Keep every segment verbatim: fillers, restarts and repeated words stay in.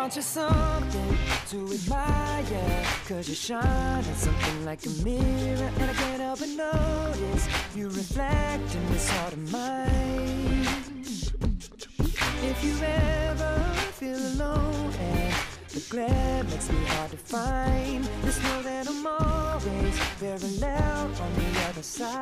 Aren't you something to admire? Cause you shine at something like a mirror, and I can't help but notice you reflect in this heart of mine. If you ever feel alone and the glare makes me hard to find, just know that I'm always parallel on the other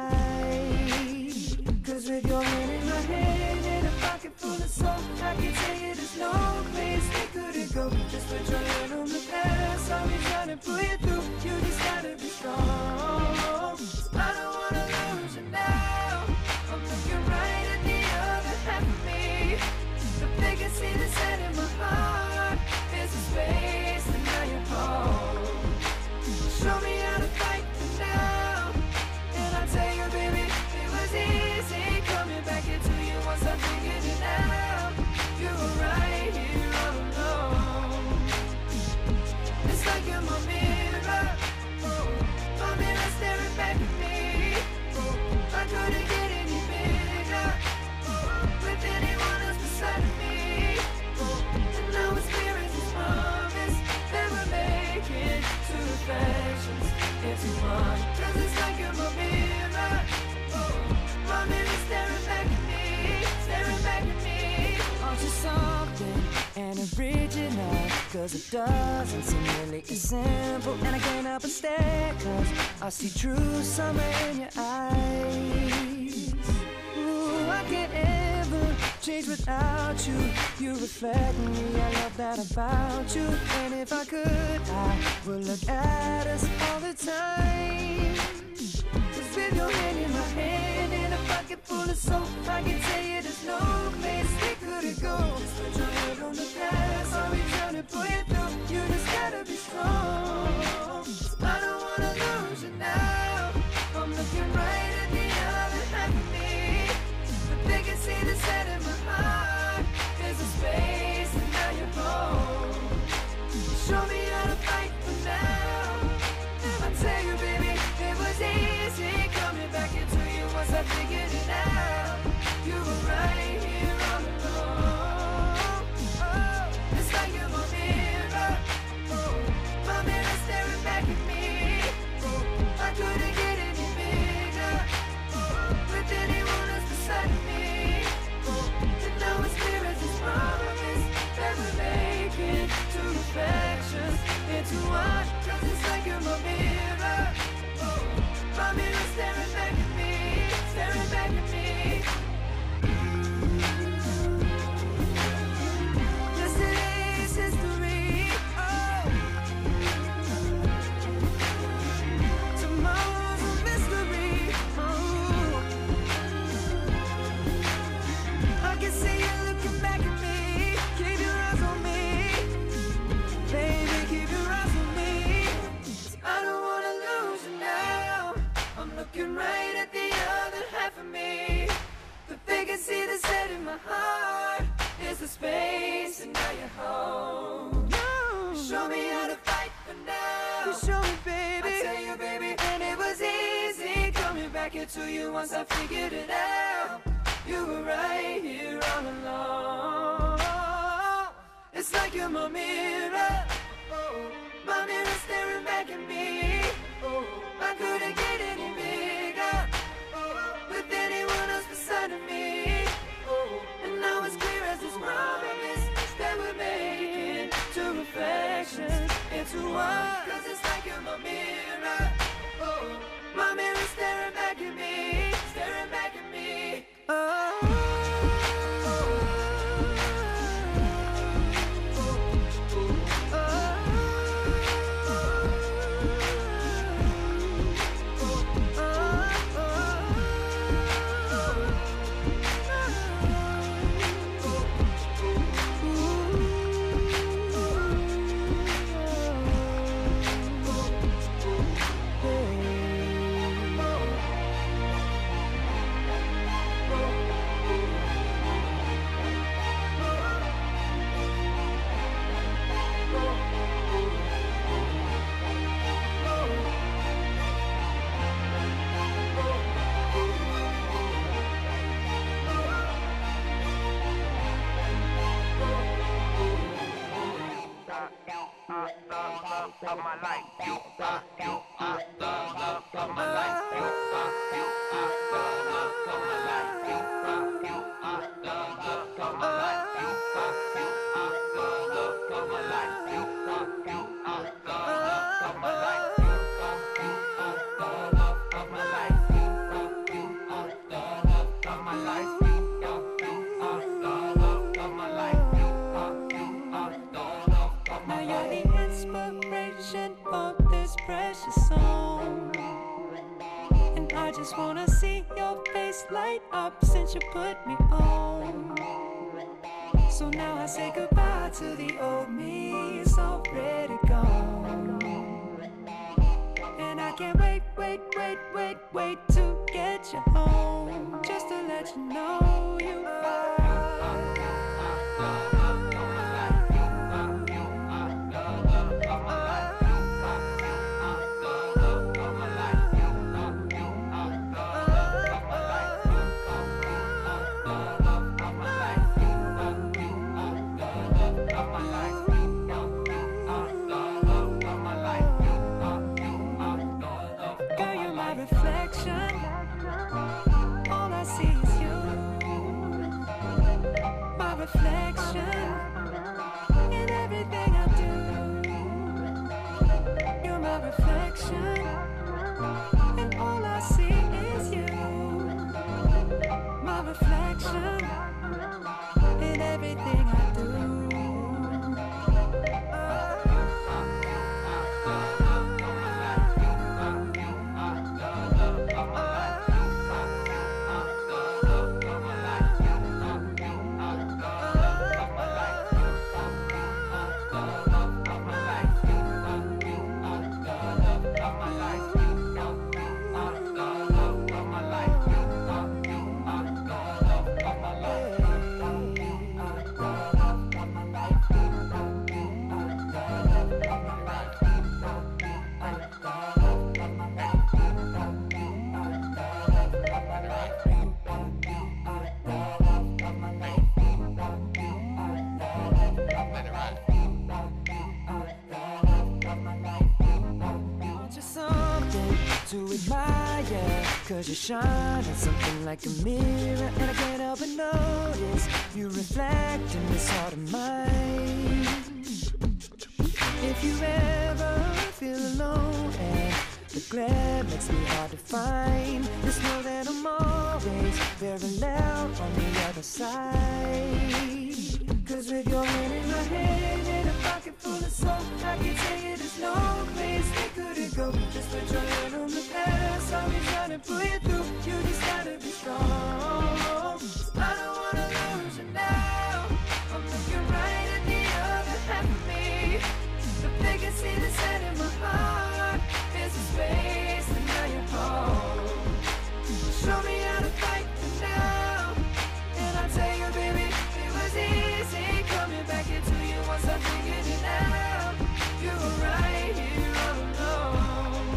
side. Cause with your hand in my hand and a pocket full of soap, I can tell you there's no place we couldn't go. Just put your hand on the past, I'll be trying to pull you through. You just gotta be strong. I don't wanna lose you now. I'm looking right at the other half of me. The biggest see the set in my heart is a space, and now you're home. Show me how to fight for now, and I'll tell you, baby, it was easy coming back into you once I figured it out. You were right here all alone. It's like you're my mirror, oh, my mirror staring back at me. Oh, I couldn't get any bigger, oh, with anyone else beside me. Oh, and now it's clear as this promise that we're making two reflections into one. Cause it's like you're my mirror, oh, my mirror staring back at me, staring back at me. Aren't you something and original? Cause it doesn't seem really as simple, and I can't help but stare, cause I see true summer in your eyes. Ooh, I can't ever change without you. You reflect me, I love that about you. And if I could, I would look at us all the time. Cause with your hand in my hand and a pocket full of soap, I can tell you there's no place we couldn't go. Just put your head on the past, I'll be trying to pull you through. You just gotta be strong. I don't wanna lose you now. I'm looking right at the other half of me. The biggest see the set in my heart is a space, and now you're home. Show me how to fight for now, and I tell you, baby, it was easy coming back into you once I figured it out. You were right here all along. Oh, it's like you're my mirror, oh, my mirror staring back at me. Oh, I couldn't get any bigger, oh, with anyone else beside me. Oh, and now it's clear as this promise that we're making two reflections into one. Cause it's like you're my mirror, oh, my mirror staring back at me, staring back at me. Yesterday's history, oh, tomorrow's a mystery, oh. I can see you looking back at me. Keep your eyes on me, baby, keep your eyes on me. I don't wanna lose you now. I'm looking right at the other half of me. The vacancy that's set in my heart is the space, and now you're home. No. Show me how to fight for now. You show me, baby. I tell you, baby, and it was easy coming back into you once I figured it out. You were right here all along. It's like you're my mirror, oh, my mirror staring back at me. Oh, I couldn't get any bigger, oh, with anyone else beside of me. Oh, and now it's clear as this promise that we're making two reflections into one. Cause it's like you're my mirror, oh, my mirror staring back at me, staring back at me. Oh. Oh, of my life. You are, you are the love of my life. You are, you are the love of my life. You are, you are the love of my life. You are, you are the love of my life. You are, you are the love of my life. You are, you are the love of my life. You are, you are the love of my life. You are, you are the love of my life. You are, you are the love of my life. Now you're the inspiration for this precious song, and I just wanna see your face light up since you put me on. So now I say goodbye to the old me, it's already gone. And I can't wait, wait, wait, wait, wait to get you home, just to let you know you are. Reflection, all I see is you. My reflection in everything I do. You're my reflection, and all I see is you. My reflection in everything I do. To admire, cause you shine on something like a mirror, and I can't help but notice you reflect in this heart of mine. If you ever feel alone and the glare makes me hard to find, just know that I'm always very loud on the other side. Cause with your hand in my hand and a pocket full of soap, I can tell you there's no place we couldn't go. Just put your hand on the past, I'll be trying to pull you through. You just gotta be strong. I don't wanna lose you now. I'm looking right at the other half of me. The vacancy that's set in my heart is a space, and now you're home. Show me how to fight for now, and I'll tell you, baby, it was easy coming back into you once I figured it out. You were right here all alone.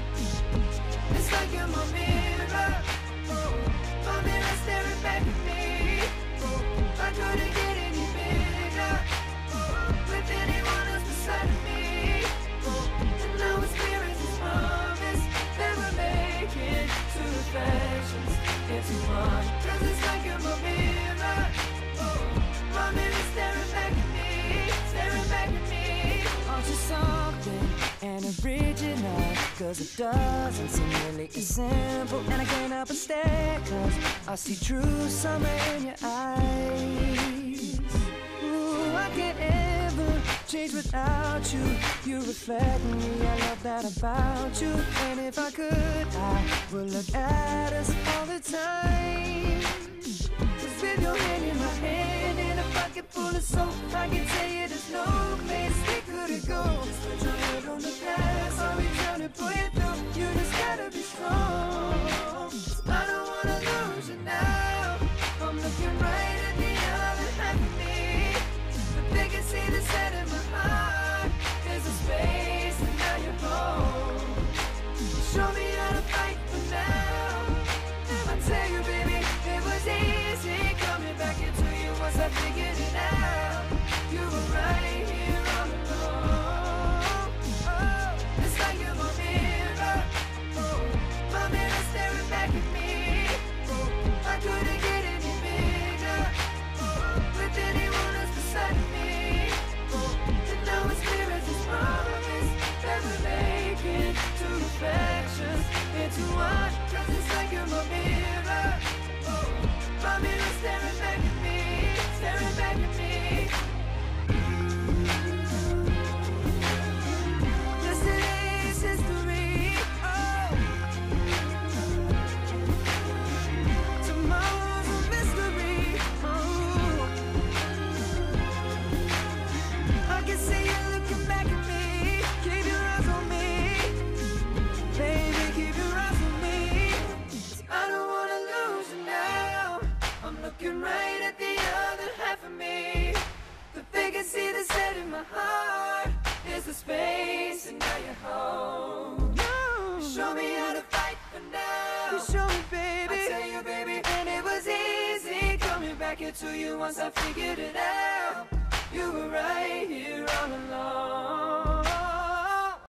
It's like you're my mirror, oh, my mirror staring back at me. Oh, I couldn't get any bigger, oh, with anyone else beside of me. Oh, and now it's clear as this promise that we're making two reflections into one. Cause it's like you're my mirror, oh, my mirror staring back at me, staring back at me. Aren't you something and original? Cause it doesn't seem really as simple, and I can't help but stare, cause I see true summer in your eyes. Ooh, I can't ever change without you. You reflect me, I love that about you. And if I could, I would look at us all the time. Cause with your hand in my hand and a pocket full of soap, I can tell you there's no place we couldn't go. Just put your head on the past, I'll be trying to pull you through. You just gotta be strong. I don't wanna lose you now. I'm looking right at the other half of me. The vacancy that's set in my heart is a space, and now you're home. Show me how to fight for now, and I tell you, baby, it was easy coming back into you once I figured it out. You were right here all along. Oh, get to you once I figured it out. You were right here all along.